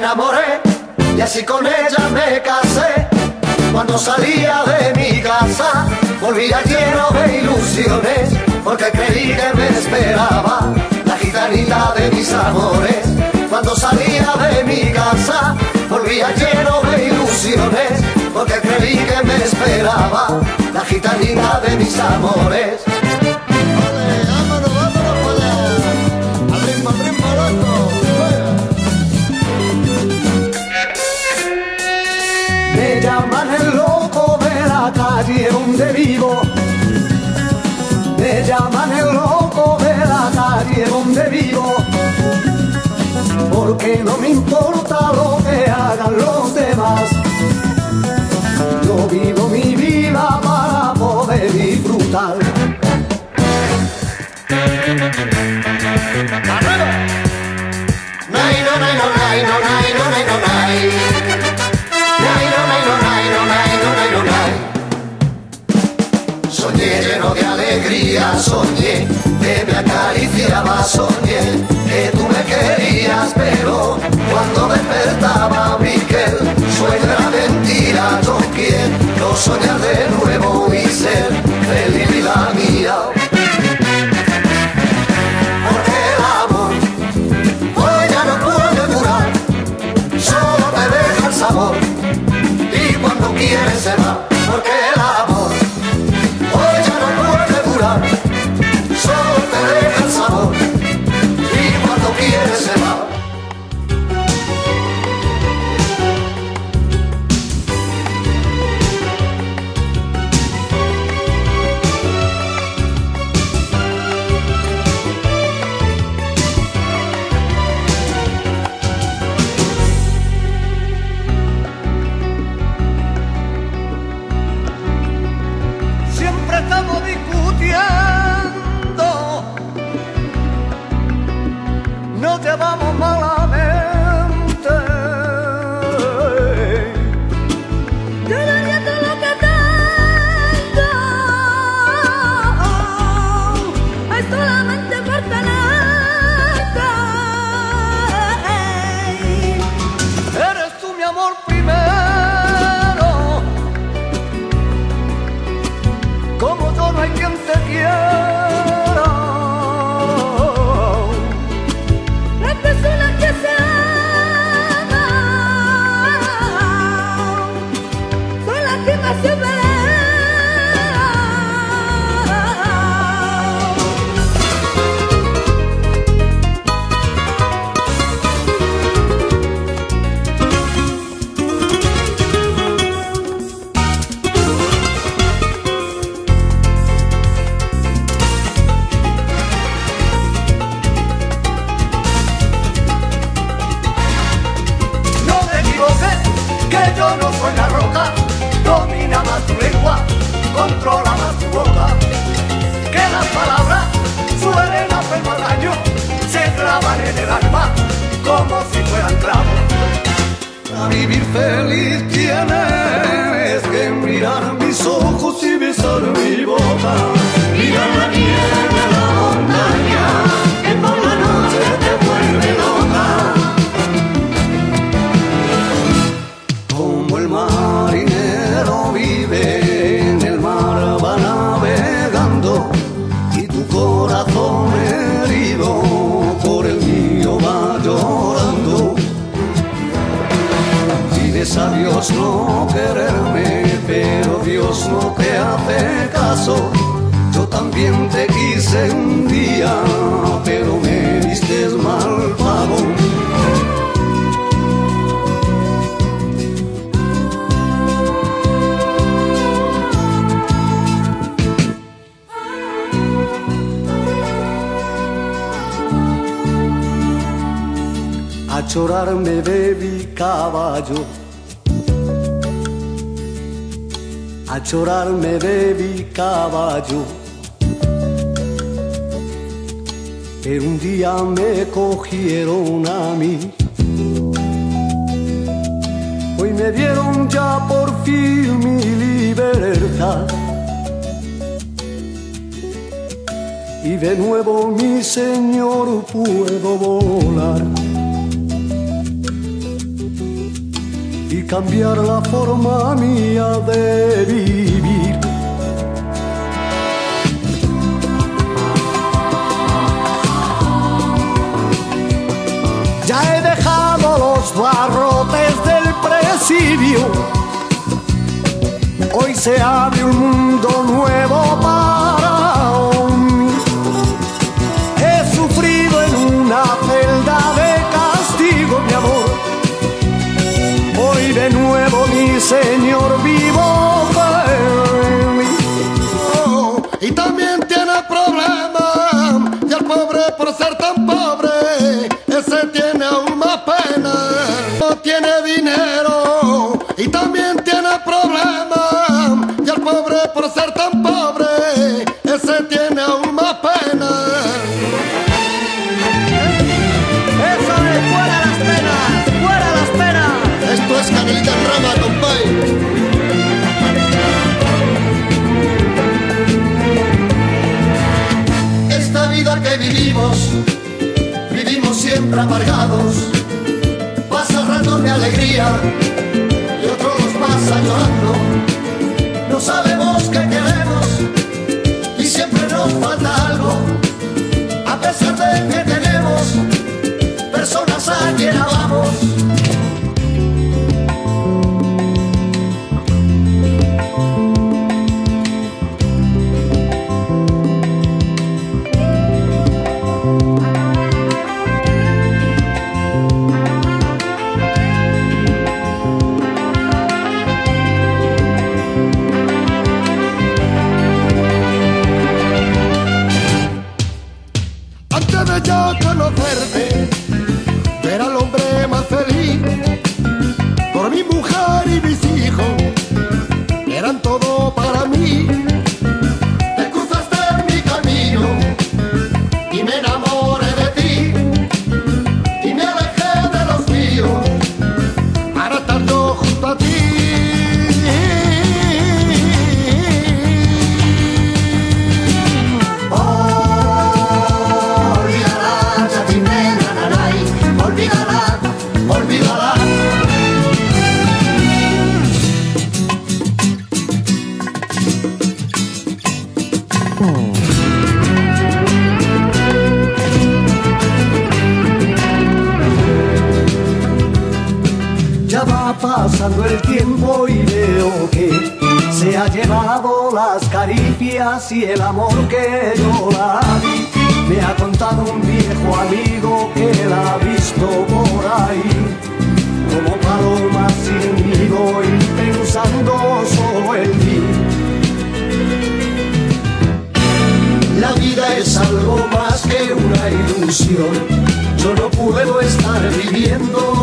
enamoré y así con ella me casé. Cuando salía de mi casa volvía lleno de ilusiones, porque creí que me esperaba la gitanita de mis amores. Cuando salía de mi casa volvía lleno de ilusiones, porque creí que me esperaba la gitanita de mis amores. Vámonos, vámonos, pues, al ritmo loco. Me llaman el loco de la calle donde vivo. Me llaman el loco de la calle donde vivo, porque no me importa lo que hagan los demás. Yo vivo mi vida para poder disfrutar. Soñé lleno de alegría, soñé que me acariciaba, soñé que tú me querías, pero cuando despertaba vi que el sueño era mentira. Yo quiero soñar de nuevo y ser feliz, vida mía. Porque el amor hoy ya no puede durar, solo te deja el sabor y cuando quieres se va. Porque el amor hoy ya no puede durar, solo te deja el sabor y cuando quieres se va. Siempre estamos discutiendo, nos llevamos malamente. Yo daría todo lo que tengo, es solamente por tenerte. Eres tú mi amor primero, como yo no hay quien te quiera. Las personas que se aman son las que más se pelean. No te equivoques, que yo no soy la roca. Domina más tu lengua, controla más tu boca. Que las palabras suelen hacer más daño, se clavan en el alma como si fueran clavos. Para vivir feliz tienes que mirar mis ojos y besar mi boca. Mirar la nieve, la montaña, que por la noche te vuelve loca. Como el marinero vive en el mar, va navegando, y tu corazón herido por el mío va llorando. Dices a Dios no quererme, pero Dios no te hace caso. Yo también te quise un día, pero me diste mal pago. A llorar me bebí caballo, a llorar me bebí caballo, pero un día me cogieron a mí. Hoy me dieron ya por fin mi libertad, y de nuevo mi Señor puedo volar. cambiar la forma mía de vivir. Ya he dejado los barrotes del presidio, hoy se abre un mundo nuevo para mí. He sufrido en una celda de castigo, mi amor, hoy de nuevo mi Señor vivo en mí. Oh, y también tiene problemas, y el pobre por ser tan pobre, ese tiene aún más pena. No tiene dinero y también tiene problemas, y el pobre por ser tan pobre, ese tiene aún más pena. Eso es, fuera las penas, fuera las penas. Esto es Canelita en Rama, compay. Esta vida que vivimos siempre amargados, pasa ratos de alegría y otros los pasa llorando. No sabemos qué queremos y siempre nos falta algo, a pesar de que tenemos personas a quien amamos. Yo conocerte, era el hombre más feliz, por mi mujer y mis hijos, eran todo para mí. Te cruzaste en mi camino y me enamoré de ti, y me alejé de los míos para estar yo junto a ti. Ya va pasando el tiempo y veo que se ha llevado las caricias y el amor que yo la di. Me ha contado un viejo amigo que la ha visto por ahí, como paloma sin nido y pensando solo en ti. La vida es algo más que una ilusión, yo no puedo estar viviendo